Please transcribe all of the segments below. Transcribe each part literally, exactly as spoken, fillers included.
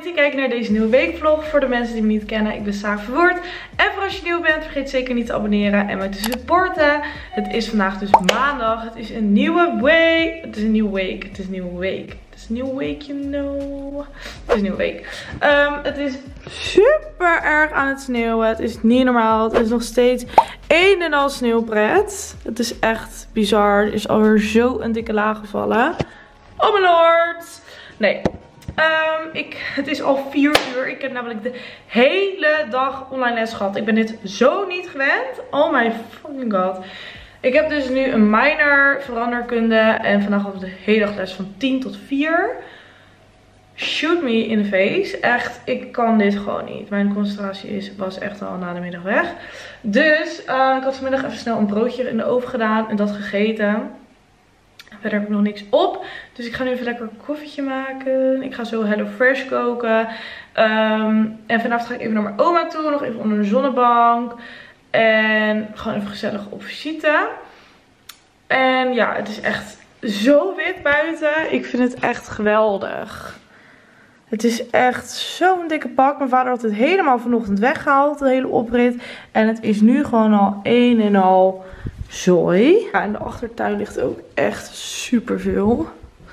te kijken naar deze nieuwe weekvlog. Voor de mensen die me niet kennen, ik ben Saar Verwoerd. En voor als je nieuw bent, vergeet zeker niet te abonneren en mij te supporten. Het is vandaag dus maandag. Het is een nieuwe week. Het is een nieuwe week. Het is een nieuwe week. Het is een nieuwe week, you know. Het is een nieuwe week. Um, het is super erg aan het sneeuwen. Het is niet normaal. Het is nog steeds een en al sneeuwpret. Het is echt bizar. Er is alweer zo een dikke laag gevallen. Oh mijn lord. Nee. Um, ik, het is al vier uur. Ik heb namelijk de hele dag online les gehad. Ik ben dit zo niet gewend. Oh my fucking god. Ik heb dus nu een minor veranderkunde. En vandaag hadden we de hele dag les van tien tot vier. Shoot me in the face. Echt, ik kan dit gewoon niet. Mijn concentratie is, was echt al na de middag weg. Dus uh, ik had vanmiddag even snel een broodje in de oven gedaan. En dat gegeten. Verder heb ik nog niks op. Dus ik ga nu even lekker een koffietje maken. Ik ga zo HelloFresh koken. Um, en vanavond ga ik even naar mijn oma toe. Nog even onder de zonnebank. En gewoon even gezellig op visite. En ja, het is echt zo wit buiten. Ik vind het echt geweldig. Het is echt zo'n dikke pak. Mijn vader had het helemaal vanochtend weggehaald. De hele oprit. En het is nu gewoon al een en al zooi. Ja, in de achtertuin ligt ook echt super veel.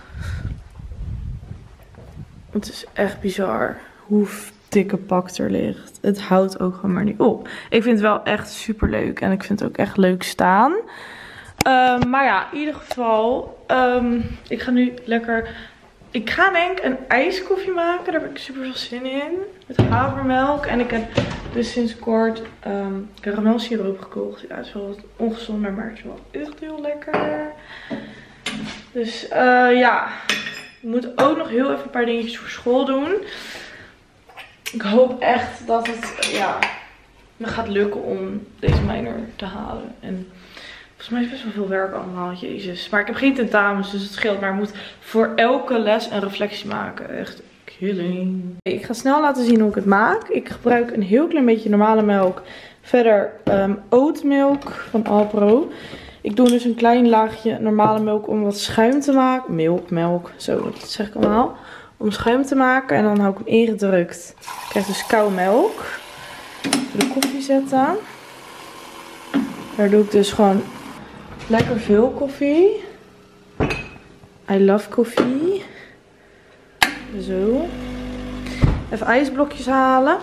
Het is echt bizar hoe dikke pak er ligt. Het houdt ook gewoon maar niet op. Ik vind het wel echt super leuk. En ik vind het ook echt leuk staan. Um, maar ja, in ieder geval. Um, ik ga nu lekker. Ik ga denk ik een ijskoffie maken. Daar heb ik super veel zin in. Met havermelk. En ik heb dus sinds kort um, karamelsiroop gekocht. Ja, het is wel wat ongezonder, maar het is wel echt heel lekker. Dus uh, ja. Ik moet ook nog heel even een paar dingetjes voor school doen. Ik hoop echt dat het ja, me gaat lukken om deze minor te halen. En volgens mij is best wel veel werk allemaal, jezus. Maar ik heb geen tentamens, dus het scheelt. Maar ik moet voor elke les een reflectie maken. Echt killing. Ik ga snel laten zien hoe ik het maak. Ik gebruik een heel klein beetje normale melk. Verder um, oatmilk van Alpro. Ik doe dus een klein laagje normale melk om wat schuim te maken. Milk, melk, zo, dat zeg ik allemaal. Om schuim te maken. En dan hou ik hem ingedrukt. Ik krijg dus koude melk. Even de koffie zetten. Daar doe ik dus gewoon lekker veel koffie. I love koffie. Zo. Even ijsblokjes halen.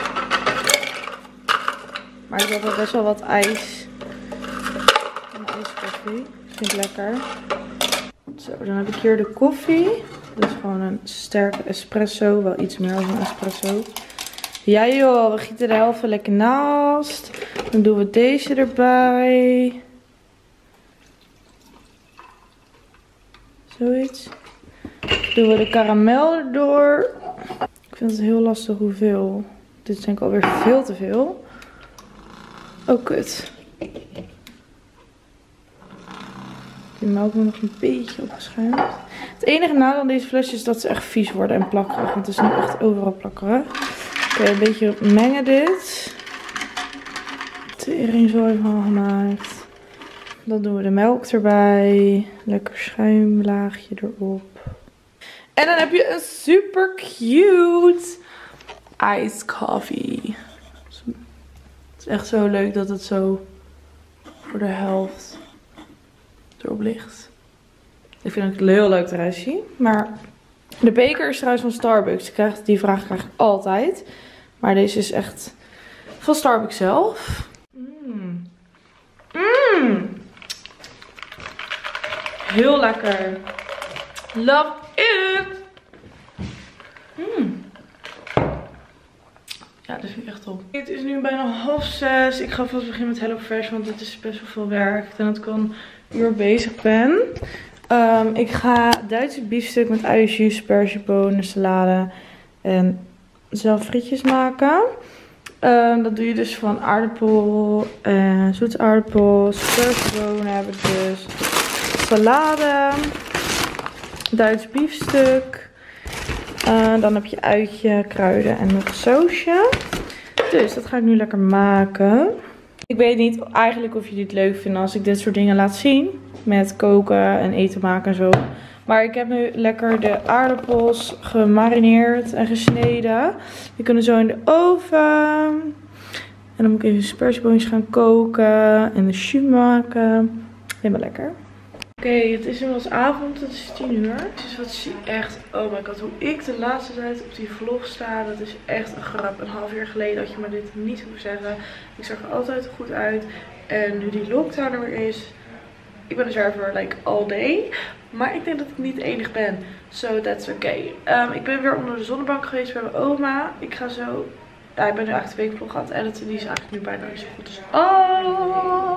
Maar ik heb wel best wel wat ijs. En ijskoffie. Vind ik lekker. Zo, dan heb ik hier de koffie. Dat is gewoon een sterke espresso. Wel iets meer dan een espresso. Ja joh, we gieten de helft lekker naast. Dan doen we deze erbij. Zoiets. Doen we de karamel erdoor. Ik vind het heel lastig hoeveel. Dit is denk ik alweer veel te veel. Oh kut. Die melk moet nog een beetje opgeschuimd. Het enige nadeel aan deze flesjes is dat ze echt vies worden en plakkerig. Want het is nu echt overal plakkerig. Oké, okay, een beetje mengen dit. Tering zo even al gemaakt. Dan doen we de melk erbij. Lekker schuimlaagje erop. En dan heb je een super cute iced coffee. Het is echt zo leuk dat het zo voor de helft erop ligt. Ik vind het heel leuk eruit zien. Maar de beker is trouwens van Starbucks. Ik krijg, die vraag krijg ik altijd. Maar deze is echt van Starbucks zelf. Mm. Mm. Heel lekker. Love it. Mm. Ja, dat vind ik echt top. Het is nu bijna half zes. Ik ga vast beginnen met HelloFresh, want het is best wel veel werk. En dat ik al een uur bezig ben. Um, ik ga Duitse biefstuk met uienjus, spergebonen, salade en zelf frietjes maken. Um, dat doe je dus van aardappel en zoete aardappel, spergebonen heb ik dus, salade, Duits biefstuk. Uh, dan heb je uitje, kruiden en nog een sausje. Dus dat ga ik nu lekker maken. Ik weet niet eigenlijk of jullie het leuk vinden als ik dit soort dingen laat zien. Met koken en eten maken en zo. Maar ik heb nu lekker de aardappels gemarineerd en gesneden. Die kunnen zo in de oven. En dan moet ik even spersieboontjes gaan koken. En de jus maken. Helemaal lekker. Oké, okay, het is inmiddels avond. Het is tien uur. Dus wat zie ik echt. Oh my god, hoe ik de laatste tijd op die vlog sta. Dat is echt een grap. Een half jaar geleden had je me dit niet hoeven zeggen. Ik zag er altijd goed uit. En nu die lockdown er weer is. Ik ben een zwerver like all day. Maar ik denk dat ik niet de enige ben. So that's okay. Um, ik ben weer onder de zonnebank geweest bij mijn oma. Ik ga zo... Ja, ik ben nu eigenlijk twee weken vlog aan het editen. Die is eigenlijk nu bijna niet zo goed. Dus... Oh...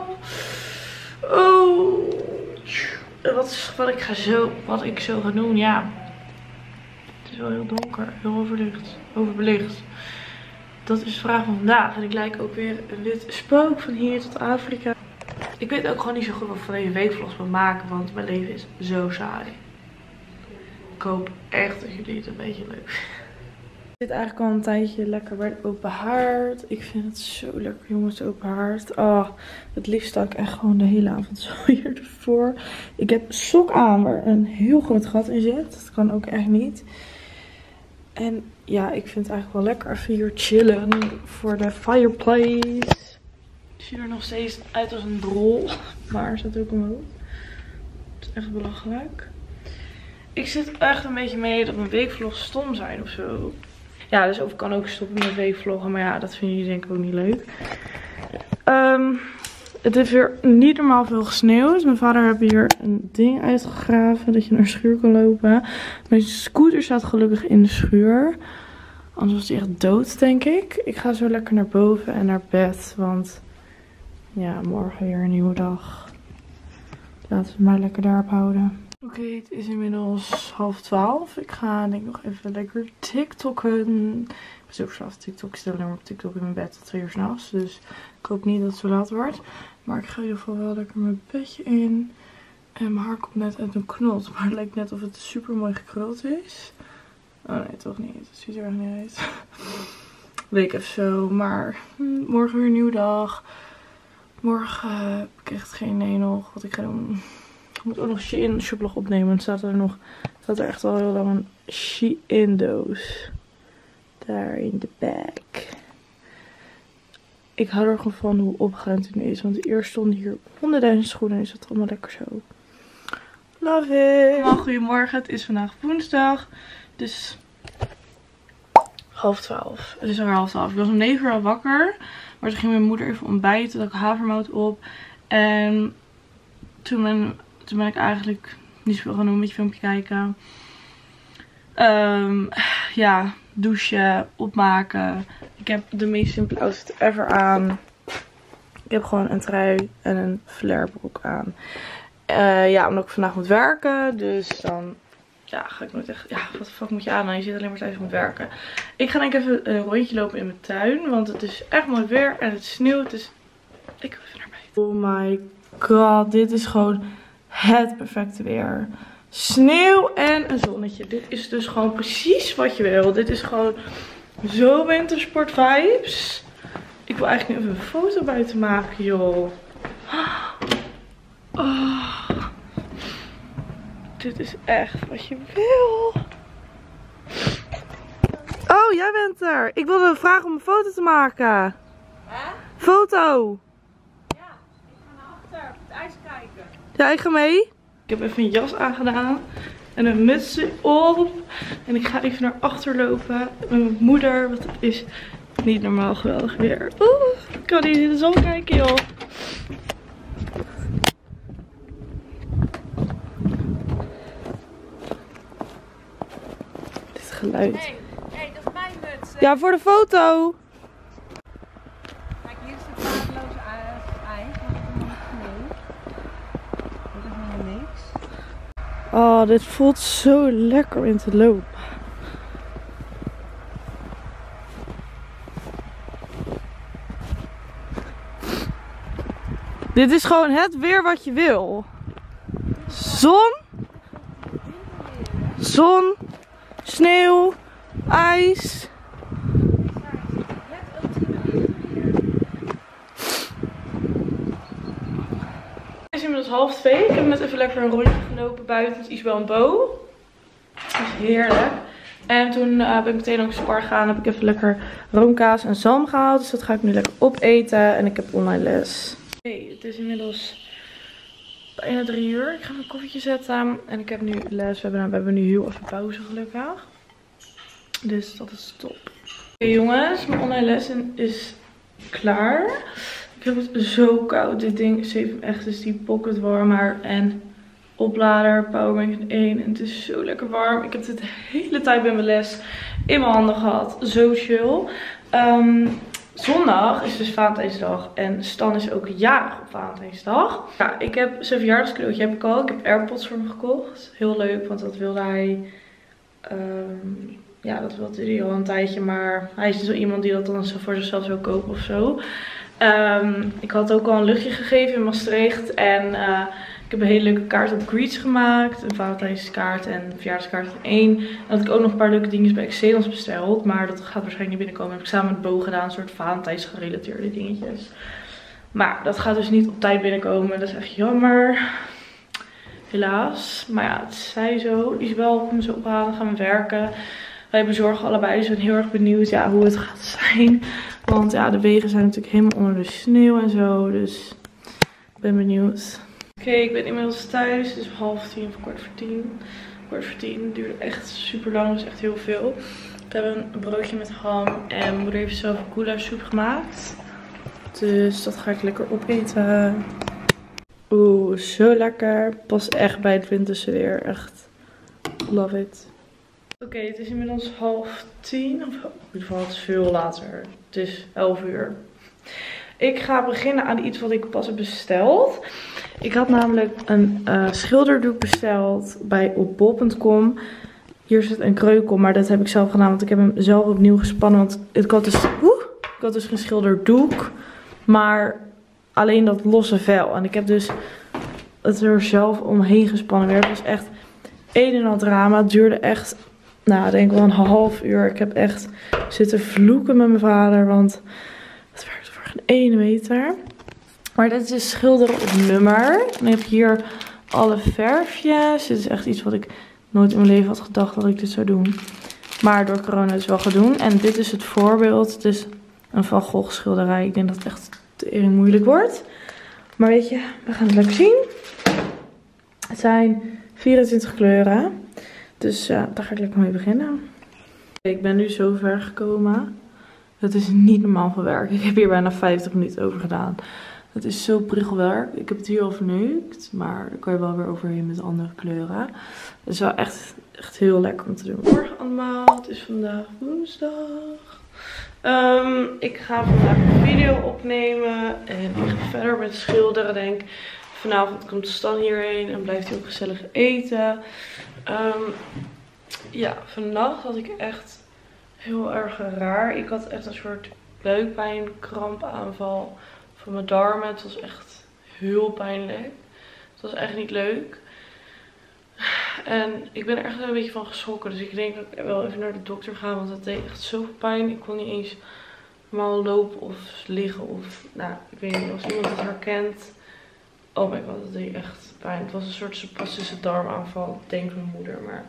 Oh... Wat, is, wat, ik ga zo, wat ik zo ga doen, ja. Het is wel heel donker, heel overlicht, overbelicht. Dat is de vraag van vandaag. En ik lijk ook weer een wit spook van hier tot Afrika. Ik weet ook gewoon niet zo goed wat ik van deze weekvlogs wil maken, want mijn leven is zo saai. Ik hoop echt dat jullie het een beetje leuk vinden. Ik zit eigenlijk al een tijdje lekker bij de open haard. Ik vind het zo lekker, jongens, de open haard. Oh, het liefst sta ik echt gewoon de hele avond zo hier ervoor. Ik heb sok aan waar een heel groot gat in zit. Dat kan ook echt niet. En ja, ik vind het eigenlijk wel lekker even hier chillen voor de fireplace. Ik zie er nog steeds uit als een drol. Maar zet ook omhoog. Het is echt belachelijk. Ik zit echt een beetje mee dat mijn weekvlogs stom zijn of zo. Ja, dus ik kan ook stoppen met weekvloggen. Maar ja, dat vinden jullie denk ik ook niet leuk. Um, het heeft weer niet normaal veel gesneeuwd. Mijn vader heeft hier een ding uitgegraven. Dat je naar een schuur kan lopen. Mijn scooter staat gelukkig in de schuur. Anders was hij echt dood, denk ik. Ik ga zo lekker naar boven en naar bed. Want ja, morgen weer een nieuwe dag. Laten we het maar lekker daarop houden. Oké, okay, het is inmiddels half twaalf. Ik ga denk ik nog even lekker TikTokken. Ik ben zo verslaafd TikTok. Ik stel alleen maar op TikTok in mijn bed tot twee uur 's nachts. Dus ik hoop niet dat het zo laat wordt. Maar ik ga in ieder geval wel lekker mijn bedje in. En mijn haar komt net uit een knot. Maar het lijkt net of het super mooi gekruld is. Oh nee, toch niet. Het ziet er echt niet uit. Weet ik even zo. Maar hm, morgen weer een nieuwe dag. Morgen uh, heb ik echt geen idee nog wat ik ga doen. Ik moet ook nog Shein shoplog opnemen. En staat er nog, staat er echt al heel lang een Shein doos. Daar in de back. Ik hou er gewoon van hoe opgeruimd het nu is. Want eerst stonden hier honderdduizend schoenen. En is het allemaal lekker zo. Love it. Goedemorgen. Het is vandaag woensdag. Dus half twaalf. Het is alweer half twaalf. Ik was om negen uur al wakker. Maar toen ging mijn moeder even ontbijten. Toen had ik havermout op. En toen ben, toen ben ik eigenlijk niet zoveel gaan doen. Een beetje filmpje kijken. Um, ja, douchen, opmaken. Ik heb de meest simpele outfit ever aan. Ik heb gewoon een trui en een flarebroek aan. Uh, ja, omdat ik vandaag moet werken. Dus dan ja, ga ik nooit echt... Ja, wat de fuck moet je aan? Nou, je zit alleen maar thuis om te werken. Ik ga denk ik even een rondje lopen in mijn tuin. Want het is echt mooi weer en het sneeuwt. Dus ik ga even naar buiten. Oh my god, dit is gewoon het perfecte weer. Sneeuw en een zonnetje. Dit is dus gewoon precies wat je wil. Dit is gewoon zo wintersport vibes. Ik wil eigenlijk nu even een foto buiten maken, joh. Oh. Dit is echt wat je wil. Oh, jij bent er. Ik wilde vragen om een foto te maken. Hè? Foto. Ja, ik ga naar achter op het ijs kijken. Ja, ik ga mee. Ik heb even een jas aangedaan. En een mutsje op. En ik ga even naar achter lopen. Met mijn moeder. Want het is niet normaal geweldig weer. Oeh, ik kan niet in de zon kijken, joh. Dit geluid. Hé, hey, hey, dat is mijn muts. Hè? Ja, voor de foto. Kijk, hier is het waardeloze ijs. Maar ik heb nog sneeuw. Dat is helemaal niks. Oh, dit voelt zo lekker in te lopen. Dit is gewoon het weer wat je wil. Zon. Zon. Sneeuw. IJs. Het is inmiddels inmiddels half twee. Ik heb net even lekker een rondje gelopen buiten met Isabel en Bo. Dat is heerlijk. En toen uh, ben ik meteen langs de Spar gegaan. Heb ik even lekker roomkaas en zalm gehaald. Dus dat ga ik nu lekker opeten. En ik heb online les. Oké, okay, het is inmiddels bijna drie uur. Ik ga mijn koffietje zetten. En ik heb nu les. We hebben, we hebben nu heel even pauze gelukkig. Dus dat is top. Oké okay, jongens, mijn online les is klaar. Ik heb het zo koud. Dit ding is even echt dus die pocket warmer en oplader, powerbank in één. En het is zo lekker warm. Ik heb dit de hele tijd bij mijn les in mijn handen gehad. Zo chill. Um, zondag is dus Valentijnsdag. En Stan is ook jarig op Valentijnsdag. Ja, ik heb zijn verjaardagscadeautje heb ik al. Ik heb AirPods voor hem gekocht. Heel leuk, want dat wilde hij... Um, ja, dat wilde hij al een tijdje. Maar hij is zo iemand die dat dan voor zichzelf zou kopen of zo. Um, ik had ook al een luchtje gegeven in Maastricht. En uh, ik heb een hele leuke kaart op Greets gemaakt. Een Valentijnskaart en een verjaardagskaart in één. En had ik ook nog een paar leuke dingetjes bij Excellence besteld. Maar dat gaat waarschijnlijk niet binnenkomen. Dat heb ik samen met Bo gedaan. Een soort Valentijns gerelateerde dingetjes. Maar dat gaat dus niet op tijd binnenkomen. Dat is echt jammer. Helaas. Maar ja, het zij zo. Isabel komt ze ophalen. Dan gaan we werken. Wij bezorgen allebei. Dus ik ben heel erg benieuwd ja, hoe het gaat zijn. Want ja, de wegen zijn natuurlijk helemaal onder de sneeuw en zo. Dus ik ben benieuwd. Oké, okay, ik ben inmiddels thuis. Het is half tien of kwart voor tien. Kwart voor tien. Het duurde echt super lang. Dus echt heel veel. We hebben een broodje met ham. En mijn moeder heeft zelf een goulash-soep gemaakt. Dus dat ga ik lekker opeten. Oeh, zo lekker. Past echt bij het winterse weer. Echt. Love it. Oké, okay, het is inmiddels half tien. Of in ieder geval, het is veel later. Het is elf uur. Ik ga beginnen aan iets wat ik pas heb besteld. Ik had namelijk een uh, schilderdoek besteld bij op bol punt com. Hier zit een kreukel, maar dat heb ik zelf gedaan. Want ik heb hem zelf opnieuw gespannen. Want ik had dus, woe, ik had dus geen schilderdoek. Maar alleen dat losse vel. En ik heb dus het er zelf omheen gespannen weer. Het was echt een en al drama. Het duurde echt... Nou, ik denk wel een half uur. Ik heb echt zitten vloeken met mijn vader. Want het werkt voor geen ene meter. Maar dit is schilderen op nummer. En dan heb je hier alle verfjes. Dit is echt iets wat ik nooit in mijn leven had gedacht dat ik dit zou doen. Maar door corona is het wel gaan doen. En dit is het voorbeeld. Het is een Van Gogh schilderij. Ik denk dat het echt tering moeilijk wordt. Maar weet je, we gaan het lekker zien. Het zijn vierentwintig kleuren. Dus uh, daar ga ik lekker mee beginnen. Ik ben nu zo ver gekomen. Het is niet normaal veel werk. Ik heb hier bijna vijftig minuten over gedaan. Het is zo prikkelwerk. Ik heb het hier al verneukt. Maar daar kan je wel weer overheen met andere kleuren. Het is wel echt, echt heel lekker om te doen. Morgen allemaal. Het is vandaag woensdag. Um, ik ga vandaag een video opnemen. En ik ga verder met schilderen denk ik. Vanavond komt Stan hierheen en blijft hij ook gezellig eten. Um, ja, vannacht had ik echt heel erg raar. Ik had echt een soort buikpijn, krampaanval van mijn darmen. Het was echt heel pijnlijk. Het was echt niet leuk. En ik ben er echt een beetje van geschrokken. Dus ik denk dat ik wel even naar de dokter ga. Want het deed echt zoveel pijn. Ik kon niet eens normaal lopen of liggen. Of, nou, ik weet niet, als iemand het herkent. Oh my god, dat deed echt pijn. Het was een soort spastische darmaanval, denkt mijn moeder. Maar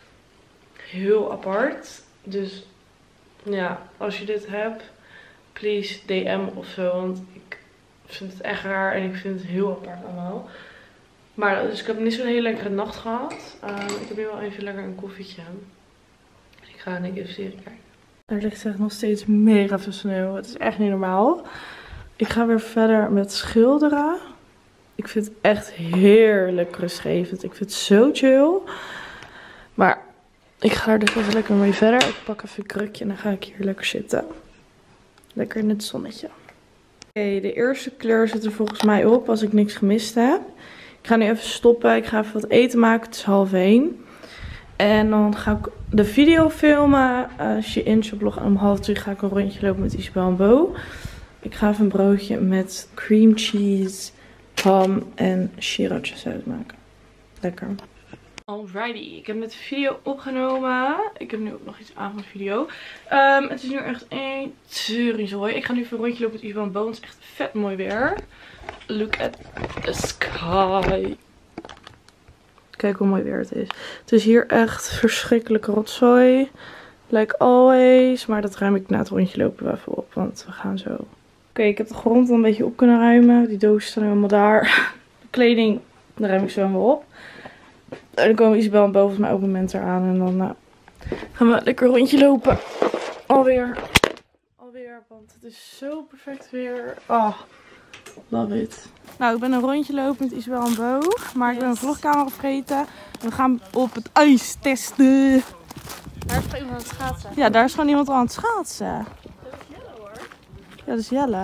heel apart. Dus ja, als je dit hebt, please D M of zo. Want ik vind het echt raar en ik vind het heel apart allemaal. Maar dus ik heb niet zo'n hele lekkere nacht gehad. Uh, ik heb hier wel even lekker een koffietje. Ik ga denk ik even serie kijken. Er ligt echt nog steeds mega veel sneeuw. Het is echt niet normaal. Ik ga weer verder met schilderen. Ik vind het echt heerlijk rustgevend. Ik vind het zo chill. Maar ik ga er dus even lekker mee verder. Ik pak even een krukje en dan ga ik hier lekker zitten. Lekker in het zonnetje. Oké, okay, de eerste kleur zit er volgens mij op als ik niks gemist heb. Ik ga nu even stoppen. Ik ga even wat eten maken. Het is half één. En dan ga ik de video filmen. Als je in vlog en om half drie ga ik een rondje lopen met Isabel en Bo. Ik ga even een broodje met cream cheese, ham en sriracha saus maken. Lekker. Alrighty, ik heb net de video opgenomen. Ik heb nu ook nog iets aan van de video. Um, het is nu echt een teuringzooi. Ik ga nu even een rondje lopen met Isabel en Bo. Het is echt vet mooi weer. Look at the sky. Kijk hoe mooi weer het is. Het is hier echt verschrikkelijke rotzooi. Like always. Maar dat ruim ik na het rondje lopen wel even op. Want we gaan zo. Oké, okay, ik heb de grond al een beetje op kunnen ruimen. Die dozen staan helemaal daar. De kleding, daar ruim ik zo wel op. En dan komen Isabel en Bo volgens mij ook een moment eraan. En dan nou, gaan we lekker een rondje lopen. Alweer. Alweer. Want het is zo perfect weer. Oh, love it. Nou, ik ben een rondje lopen met Isabel en Bo. Maar ik ben een vlogcamera vergeten. We gaan op het ijs testen. Daar is gewoon iemand aan het schaatsen. Ja, daar is gewoon iemand aan het schaatsen. Dat is Jelle hoor. Ja, dat is Jelle.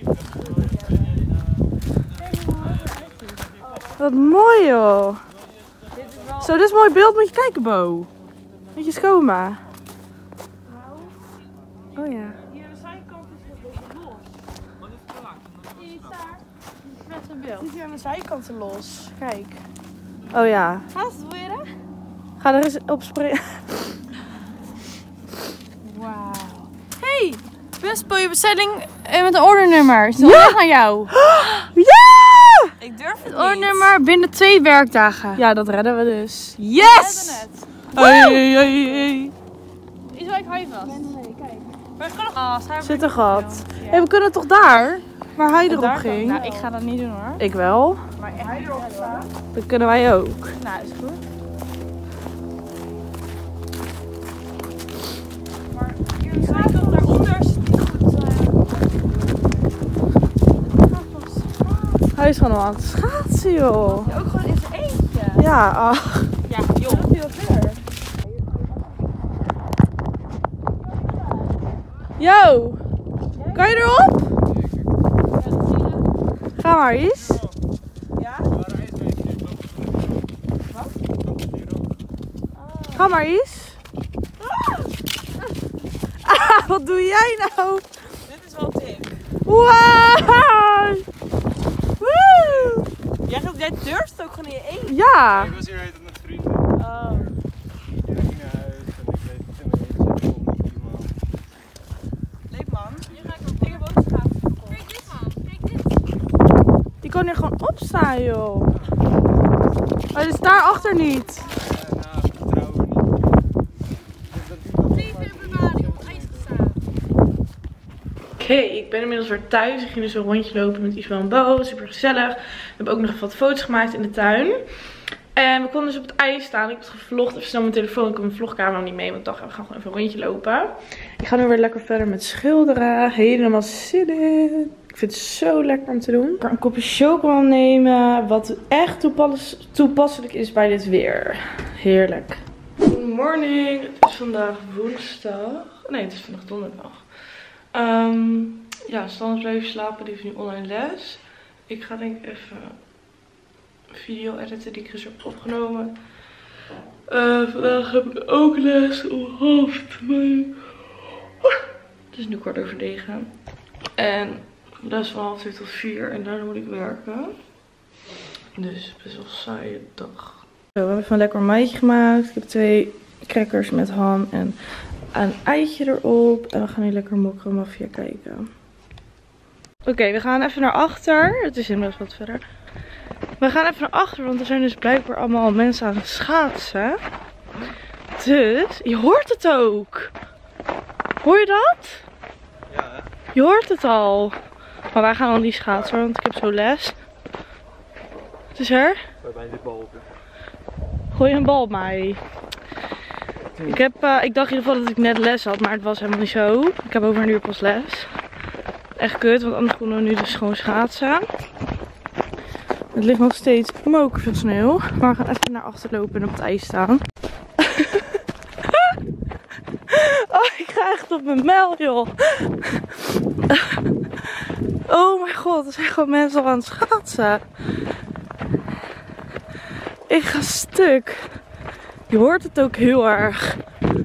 Wat mooi joh. Dit is wel... Zo, dit is een mooi beeld. Moet je kijken, Bo. Moet je schoma. Oh ja. Hier aan de zijkant is het los. Zie je daar? Met zijn beeld. Het is hier aan de zijkanten los. Kijk. Oh ja. Gaat het weer? Ga er eens op springen. Wauw. Hey, best speel je bestelling met een ordernummer. Is dat Ja! naar jou? Ja! Ik durf het ordernummer binnen twee werkdagen. Ja, dat redden we dus. Yes! Hey, hey, hey. Is wel ik hou je vast. Nee, nee, kijk. Maar ik kan nog... Oh, Zit een gat. Hé, hey, we kunnen toch daar? Waar hij erop ging. Nou, ik ga dat niet doen hoor. Ik wel. Maar echt hij erop staat. Dat kunnen wij ook. Nou, is goed. Maar hier aan de zijkant daaronder is het niet goed. Hij is gewoon al aan het schaatsen, joh. Ja, ook gewoon in zijn eentje. Ja, ach. Ja, joh. Dat is heel ver. Yo! Kan je erop? Ga maar eens. Ja? Ga maar eens. Ah, wat doe jij nou? Dit is wel dik. Wow! Woe! Jij, jij durft ook gewoon in je eentje. Ja. Ik was hier heet het met vrienden. Oh. Ik ging naar huis en ik bleef in mijn eentje op iemand. Leuk man. Hier ga ik op. Ik heb ook schaatsen. Kijk dit man. Kijk dit. Die kan hier gewoon opstaan, joh. Maar het is daarachter niet. Ja, nou, ik vertrouw er niet. Dus dat doet dat Drie februari op het ijs gestaan. Oké, okay, ik ben inmiddels weer thuis. Ik ging dus een rondje lopen met Isabel en Bo. Super gezellig. We hebben ook nog even wat foto's gemaakt in de tuin. En we konden dus op het ijs staan. Ik heb het gevlogd. Even snel mijn telefoon. Ik heb mijn vlogcamera niet mee. Want ik dacht, we gaan gewoon even een rondje lopen. Ik ga nu weer lekker verder met schilderen. Helemaal zin in. Ik vind het zo lekker om te doen. Ik ga een kopje chocola nemen. Wat echt toepas toepasselijk is bij dit weer. Heerlijk. Good morning. Het is vandaag woensdag. Nee, het is vandaag donderdag. Um, ja, Stan is blijven slapen. Die heeft nu online les. Ik ga denk ik even een video editen die ik gisteren heb opgenomen. Uh, vandaag heb ik ook les om half twee. Het is nu kwart over negen. En les van half twee tot vier. En daarna moet ik werken. Dus best wel een saaie dag. Zo, we hebben even een lekker ontbijtje gemaakt. Ik heb twee crackers met ham en een eitje erop. En we gaan nu lekker Mokro Mafia kijken. Oké, okay, we gaan even naar achter. Het is inmiddels wat verder. We gaan even naar achter, want er zijn dus blijkbaar allemaal mensen aan het schaatsen. Dus, je hoort het ook. Hoor je dat? Ja, hè? Je hoort het al. Maar wij gaan al niet schaatsen, want ik heb zo les. Het is er. Waarbij dit bal op. Gooi een bal op mij. Ik, heb, uh, ik dacht in ieder geval dat ik net les had, maar het was helemaal niet zo. Ik heb over een uur pas les. Echt kut, want anders konden we nu dus gewoon schaatsen. Het ligt nog steeds moker veel sneeuw. Maar we gaan even naar achter lopen en op het ijs staan. Oh, ik ga echt op mijn mel, joh. Oh mijn god, er zijn gewoon mensen al aan het schaatsen. Ik ga stuk. Je hoort het ook heel erg.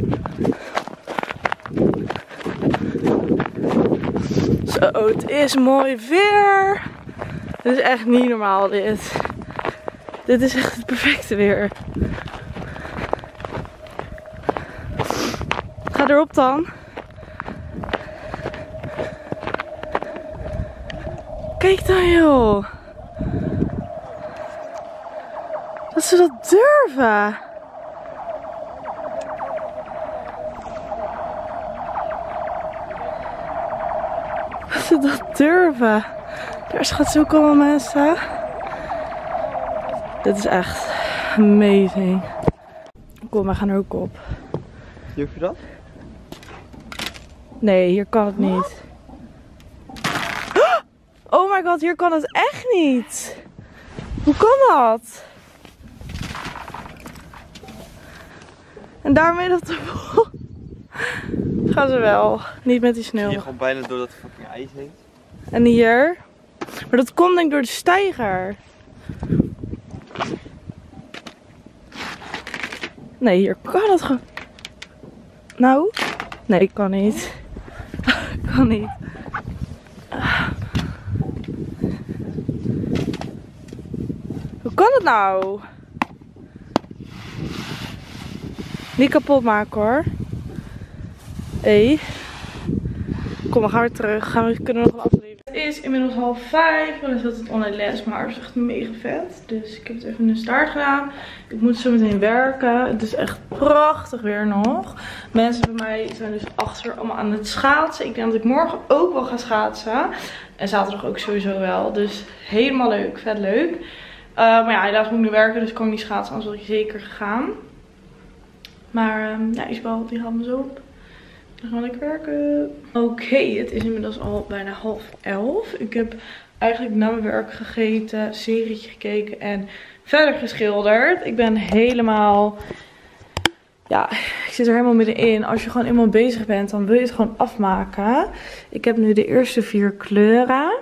Zo, het is mooi weer. Dit is echt niet normaal dit. Dit is echt het perfecte weer. erop dan. Kijk dan joh. Dat ze dat durven. Dat ze dat durven. Daar gaat zo komen mensen. Dit is echt amazing. Kom, we gaan er ook op. Durf je dat? Nee, hier kan het niet. Oh my god, hier kan het echt niet. Hoe kan dat? En daarmee dat de vol. Gaan ze wel. Niet met die sneeuw. Hier gewoon bijna door dat fucking ijs heen. En hier. Maar dat komt denk ik door de steiger. Nee, hier kan het gewoon. Nou? Nee, kan niet. Kan niet. Hoe kan het nou? Niet kapot maken hoor. Hé. Kom, we gaan weer terug. Gaan we kunnen nog een aflevering. Het is inmiddels half vijf. Dan is dat het online les. Maar het is echt mega vet. Dus ik heb het even in de start gedaan. Ik moet zo meteen werken. Het is echt prachtig weer nog. Mensen bij mij zijn dus achter allemaal aan het schaatsen. Ik denk dat ik morgen ook wel ga schaatsen. En zaterdag ook sowieso wel. Dus helemaal leuk. Vet leuk. Uh, maar ja, helaas moet ik nu werken. Dus kan ik niet schaatsen. Anders was ik zeker gegaan. Maar um, ja, Isabel die haalt me zo op. Dan ga ik werken. Oké, okay, het is inmiddels al bijna half elf. Ik heb eigenlijk na mijn werk gegeten, serietje gekeken en verder geschilderd. Ik ben helemaal... Ja, ik zit er helemaal middenin. Als je gewoon eenmaal bezig bent, dan wil je het gewoon afmaken. Ik heb nu de eerste vier kleuren.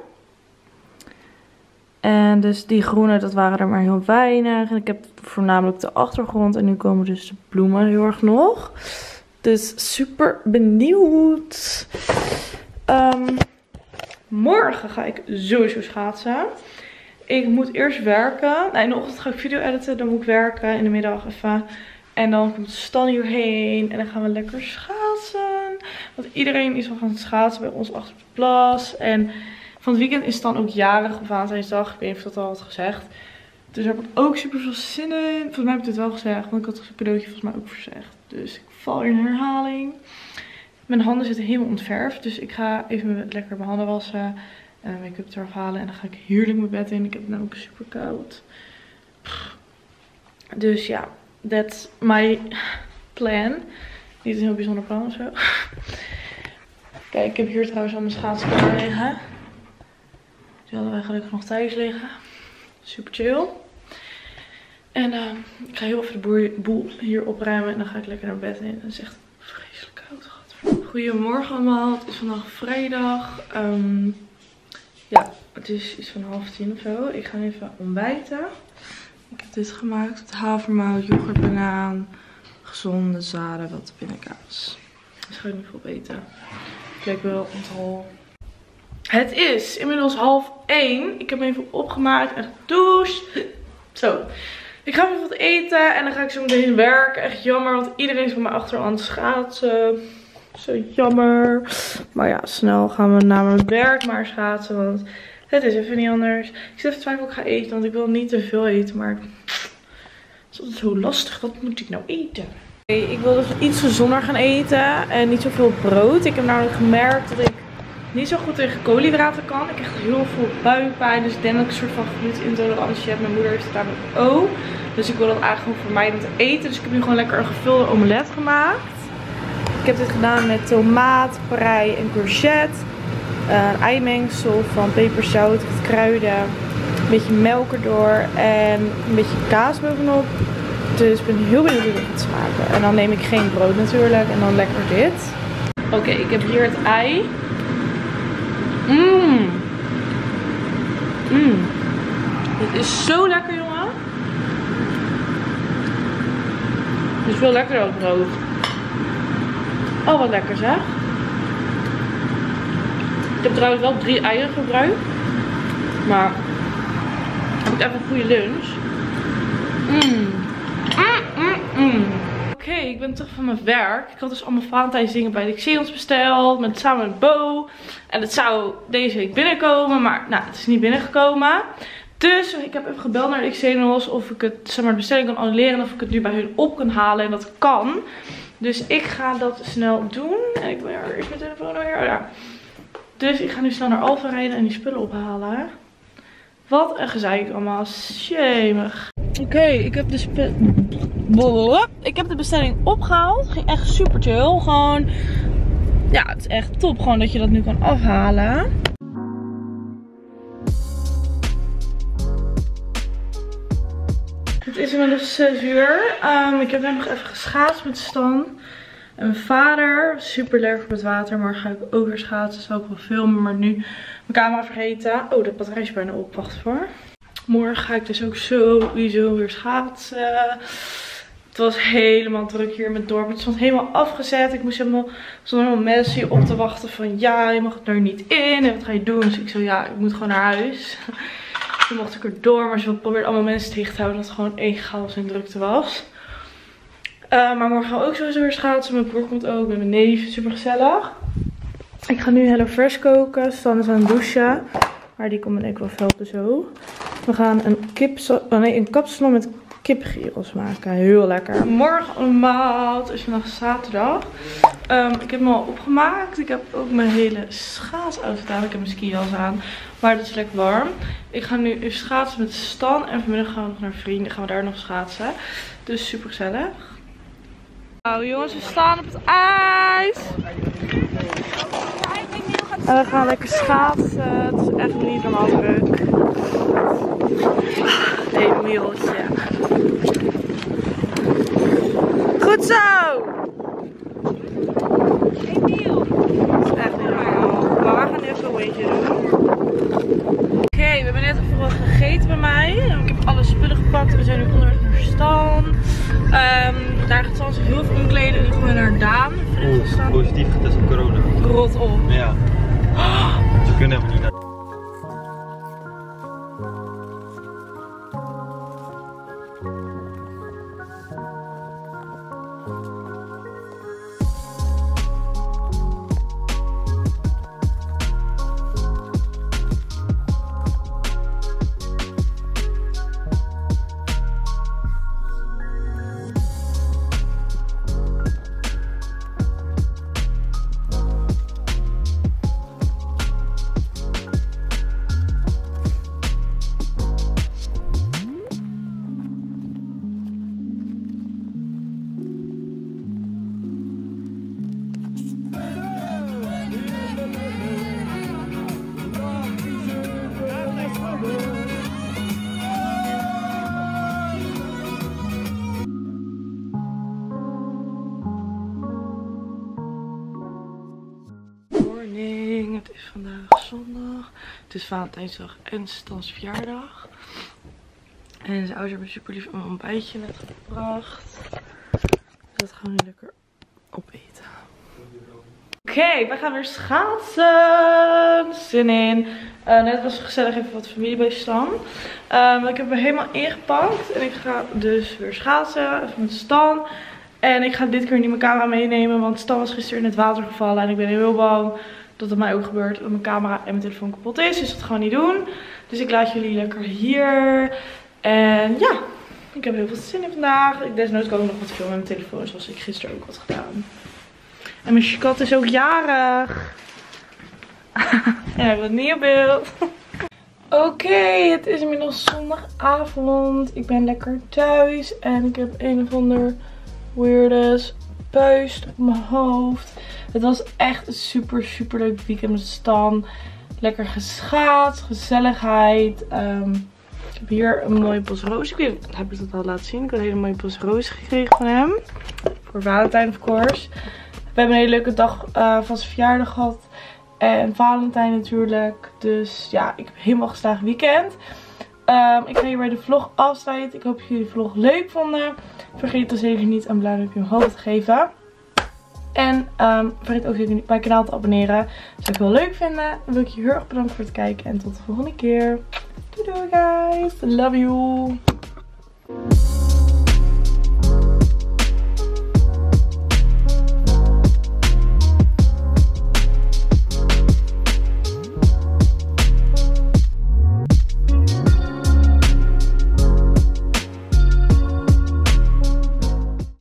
En dus die groene, dat waren er maar heel weinig. En ik heb voornamelijk de achtergrond. En nu komen dus de bloemen heel erg nog. Dus super benieuwd. Um, morgen ga ik sowieso schaatsen. Ik moet eerst werken. Nou, in de ochtend ga ik video editen. Dan moet ik werken. In de middag even. En dan komt Stan hierheen. En dan gaan we lekker schaatsen. Want iedereen is al gaan schaatsen bij ons achter op de plas. En van het weekend is Stan ook jarig op Valentijnsdag. Ik weet niet of ik dat al had gezegd. Dus daar heb ik ook super veel zin in. Volgens mij heb ik dit wel gezegd. Want ik had het cadeautje volgens mij ook verzegd. Dus ik val in herhaling. Mijn handen zitten helemaal ontverfd. Dus ik ga even lekker mijn handen wassen. En mijn make-up eraf halen. En dan ga ik heerlijk mijn bed in. Ik heb het namelijk super koud. Dus ja, that's my plan. Niet een heel bijzonder plan of zo. Kijk, ik heb hier trouwens al mijn schaatsen klaar liggen. Die hadden wij gelukkig nog thuis liggen. Super chill. En uh, ik ga heel even de boel hier opruimen. En dan ga ik lekker naar bed in. Het is echt vreselijk koud. Goedemorgen allemaal. Het is vandaag vrijdag. Um, ja, het is iets van half tien of zo. Ik ga even ontbijten. Ik heb dit gemaakt. Het havermout, yoghurt, banaan, gezonde zaden, wat pindakaas. Dat ga ik niet veel eten. Ik lijk wel onthaal. Het is inmiddels half één. Ik heb me even opgemaakt en gedoucht. Zo. Ik ga even wat eten en dan ga ik zo meteen werken. Echt jammer, want iedereen is van mij achter aan het schaatsen. Zo jammer. Maar ja, snel gaan we naar mijn werk maar schaatsen, want het is even niet anders. Ik zit even twijfel of ik ga eten, want ik wil niet te veel eten, maar het is altijd zo lastig. Wat moet ik nou eten? Okay, ik wil dus iets gezonder gaan eten en niet zoveel brood. Ik heb namelijk gemerkt dat ik niet zo goed tegen koolhydraten kan. Ik krijg heel veel buikpijn. Dus ik denk dat ik een soort van glutenintolerantie heb. Mijn moeder heeft het namelijk ook. Dus ik wil dat eigenlijk gewoon vermijden te eten. Dus ik heb nu gewoon lekker een gevulde omelet gemaakt. Ik heb dit gedaan met tomaat, prei en courgette. Uh, een eimengsel van peperzout, wat kruiden. Een beetje melk erdoor. En een beetje kaas bovenop. Dus ik ben heel benieuwd hoe dit gaat smaken. En dan neem ik geen brood natuurlijk. En dan lekker dit. Oké, okay, ik heb hier het ei. Mmm. Mmm. Dit is zo lekker, jongen. Het is veel lekkerder dan brood. Oh, wat lekker zeg. Ik heb trouwens wel drie eieren gebruikt. Maar heb ik even een goede lunch. Mmm. Mm, mm, mm. Oké, okay, ik ben terug van mijn werk. Ik had dus allemaal Valentijns dingen bij de Xeons besteld. Met, samen met Bo. En het zou deze week binnenkomen. Maar nou, het is niet binnengekomen. Dus ik heb even gebeld naar de Xenos of ik het, zeg maar, de bestelling kan annuleren. En of ik het nu bij hun op kan halen. En dat kan. Dus ik ga dat snel doen. En ik ben er eerst mijn telefoon weer. Oh, ja. Dus ik ga nu snel naar Alphen rijden en die spullen ophalen. Wat een gezeik allemaal. Shemig. Oké, okay, ik heb de spe... Ik heb de bestelling opgehaald. Het ging echt super chill. Gewoon, ja, het is echt top gewoon dat je dat nu kan afhalen. Het is inmiddels zes uur. Um, ik heb net nog even geschaatst met Stan. En mijn vader, super leuk op het water. Morgen ga ik ook weer schaatsen. Zou ik wel filmen, maar nu mijn camera vergeten. Oh, de batterij is bijna op. Wacht voor. Morgen ga ik dus ook sowieso weer schaatsen. Het was helemaal druk hier in het dorp. Het stond helemaal afgezet. Ik moest helemaal, stond helemaal mensen hier op te wachten van ja, je mag het er niet in. En wat ga je doen? Dus ik zo ja, ik moet gewoon naar huis. Toen mocht ik erdoor, maar ze probeerde allemaal mensen tegen te houden dat het gewoon één chaos en drukte was. Uh, maar morgen gaan we ook sowieso weer schaatsen. Mijn broer komt ook met mijn neef. Super gezellig. Ik ga nu HelloFresh koken. Stan is aan het douchen. Maar die komt me denk ik wel helpen zo. We gaan een, kip, oh nee, een kapsalon met kipgyros maken. Heel lekker. Morgen allemaal. Het is vandaag zaterdag. Um, ik heb me al opgemaakt. Ik heb ook mijn hele schaatsoutfit aan. Ik heb mijn skijas aan. Maar het is lekker warm. Ik ga nu even schaatsen met Stan. En vanmiddag gaan we nog naar vrienden. Gaan we daar nog schaatsen. Dus super gezellig. Nou jongens, we staan op het ijs. En we gaan lekker schaatsen. Het is echt niet normaal druk. Een mieltje. Goed zo! Een miel. Dat is echt niet normaal. Maar we gaan even een beetje doen. Oké, okay, we hebben net even wat gegeten bij mij. Ik heb alle spullen gepakt. We zijn nu onderweg naar Stan. Um, daar gaat Stan zich heel veel omkleden. En nu gaan we naar Daan. Oeh, positief getest op corona. Rot op. Ja. Ze kunnen helemaal niet naar. Het is vandaag zondag. Het is Valentijnsdag en Stans verjaardag. En zijn ouders hebben super lief een ontbijtje net gebracht. Dus dat gaan we nu lekker opeten. Oké, okay, we gaan weer schaatsen. Zin in. Uh, net was het gezellig even wat familie bij Stan. Um, ik heb me helemaal ingepakt. En ik ga dus weer schaatsen. Even met Stan. En ik ga dit keer niet mijn camera meenemen. Want Stan was gisteren in het water gevallen. En ik ben heel bang dat het mij ook gebeurt. Dat mijn camera en mijn telefoon kapot is. Dus dat gaan we niet doen. Dus ik laat jullie lekker hier. En ja, ik heb heel veel zin in vandaag. Ik desnoods kan ook nog wat filmen met mijn telefoon. Zoals ik gisteren ook had gedaan. En mijn kat is ook jarig. En ik heb het niet op beeld. Oké, okay, het is inmiddels zondagavond. Ik ben lekker thuis. En ik heb een of ander weirdes puist op mijn hoofd. Het was echt een super super leuk weekend met Stan. Lekker geschaatst, gezelligheid. Um, ik heb hier een mooie bos rozen. Ik weet, heb ik dat al laten zien? Ik heb een hele mooie bos rozen gekregen van hem. Voor Valentijn of course. We hebben een hele leuke dag uh, van zijn verjaardag gehad. En Valentijn natuurlijk. Dus ja, ik heb een helemaal geslaagd weekend. Um, ik ga hierbij de vlog afsluiten. Ik hoop dat jullie de vlog leuk vonden. Vergeet dan zeker niet een blauw duimpje omhoog te geven. En um, vergeet ook zeker niet mijn kanaal te abonneren. Dat zou ik heel leuk vinden. Dan wil ik je heel erg bedanken voor het kijken. En tot de volgende keer. Doei doei guys. Love you.